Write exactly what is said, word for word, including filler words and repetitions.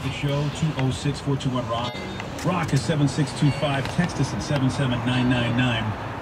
the show, two oh six, four two one, ROCK. ROCK is seven six two five. Text us at seven seven nine nine nine.